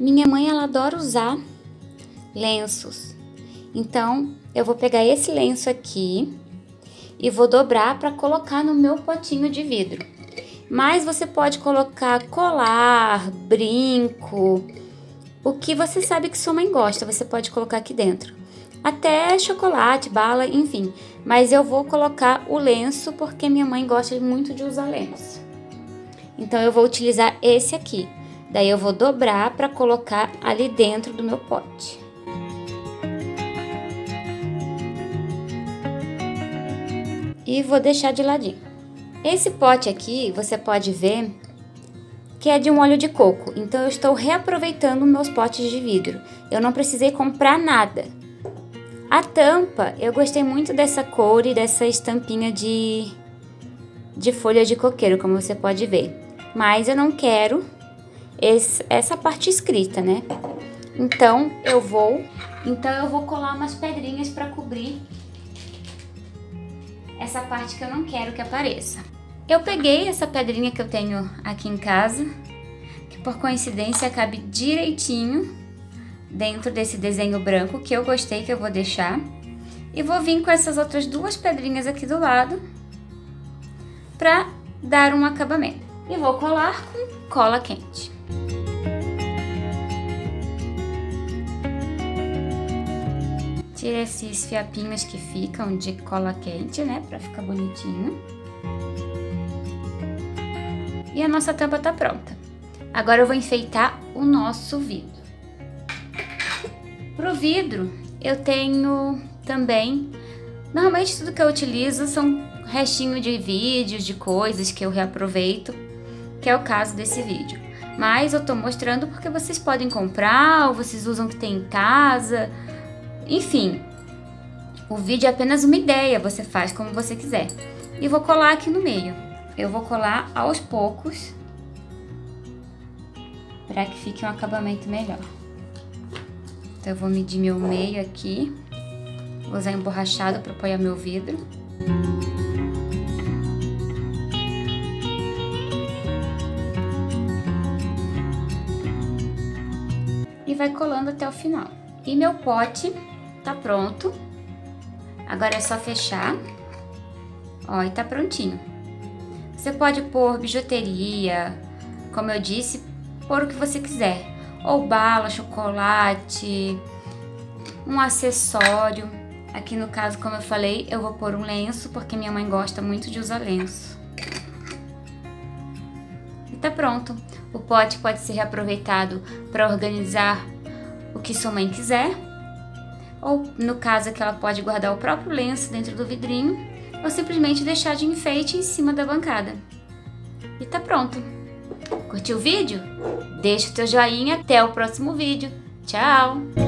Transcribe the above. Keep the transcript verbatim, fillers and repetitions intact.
Minha mãe, ela adora usar lenços. Então, eu vou pegar esse lenço aqui e vou dobrar para colocar no meu potinho de vidro. Mas você pode colocar colar, brinco, o que você sabe que sua mãe gosta, você pode colocar aqui dentro. Até chocolate, bala, enfim. Mas eu vou colocar o lenço porque minha mãe gosta muito de usar lenço. Então eu vou utilizar esse aqui. Daí eu vou dobrar para colocar ali dentro do meu pote. E vou deixar de ladinho. Esse pote aqui, você pode ver que é de um óleo de coco. Então eu estou reaproveitando meus potes de vidro. Eu não precisei comprar nada. A tampa, eu gostei muito dessa cor e dessa estampinha de, de folha de coqueiro, como você pode ver. Mas eu não quero esse, essa parte escrita, né? Então eu vou, então eu vou colar umas pedrinhas para cobrir essa parte que eu não quero que apareça. Eu peguei essa pedrinha que eu tenho aqui em casa, que por coincidência cabe direitinho dentro desse desenho branco que eu gostei, que eu vou deixar. E vou vir com essas outras duas pedrinhas aqui do lado para dar um acabamento. E vou colar com cola quente. Tira esses fiapinhos que ficam de cola quente, né, para ficar bonitinho. E a nossa tampa tá pronta. Agora eu vou enfeitar o nosso vidro. Pro vidro, eu tenho também, normalmente tudo que eu utilizo são restinho de vídeos, de coisas que eu reaproveito, que é o caso desse vídeo. Mas eu tô mostrando porque vocês podem comprar, ou vocês usam o que tem em casa, enfim. O vídeo é apenas uma ideia, você faz como você quiser. E vou colar aqui no meio. Eu vou colar aos poucos, para que fique um acabamento melhor. Então eu vou medir meu meio aqui, vou usar emborrachado para apoiar meu vidro. E vai colando até o final. E meu pote tá pronto. Agora é só fechar. Ó, e tá prontinho. Você pode pôr bijuteria, como eu disse, pôr o que você quiser. Ou bala, chocolate, um acessório. Aqui no caso, como eu falei, eu vou pôr um lenço, porque minha mãe gosta muito de usar lenço. E tá pronto. O pote pode ser reaproveitado para organizar o que sua mãe quiser. Ou, no caso, que ela pode guardar o próprio lenço dentro do vidrinho. Ou simplesmente deixar de enfeite em cima da bancada. E tá pronto. Curtiu o vídeo? Deixa o teu joinha, até o próximo vídeo. Tchau!